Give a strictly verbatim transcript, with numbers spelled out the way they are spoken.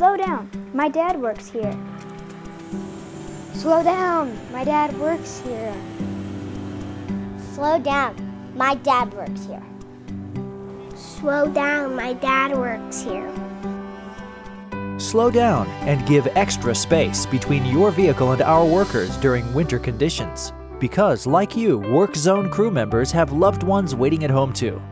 Slow down, my dad works here. Slow down, my dad works here. Slow down, my dad works here. Slow down, my dad works here. Slow down and give extra space between your vehicle and our workers during winter conditions. Because, like you, Work Zone crew members have loved ones waiting at home too.